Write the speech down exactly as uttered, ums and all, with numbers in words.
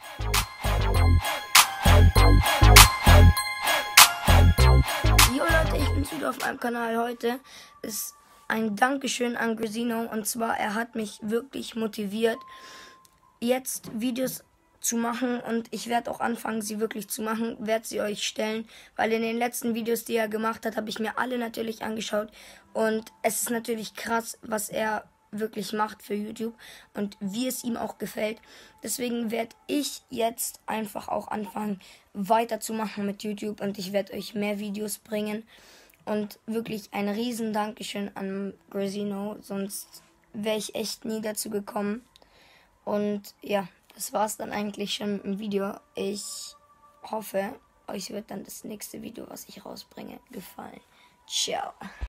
Jo Leute, ich bin wieder auf meinem Kanal. Heute ist ein Dankeschön an Grazino, und zwar er hat mich wirklich motiviert, jetzt Videos zu machen, und ich werde auch anfangen, sie wirklich zu machen, werde sie euch stellen, weil in den letzten Videos, die er gemacht hat, habe ich mir alle natürlich angeschaut, und es ist natürlich krass, was er wirklich macht für YouTube und wie es ihm auch gefällt. Deswegen werde ich jetzt einfach auch anfangen, weiterzumachen mit YouTube, und ich werde euch mehr Videos bringen. Und wirklich ein riesen Dankeschön an Grazino, sonst wäre ich echt nie dazu gekommen. Und ja, das war's dann eigentlich schon mit dem Video. Ich hoffe, euch wird dann das nächste Video, was ich rausbringe, gefallen. Ciao.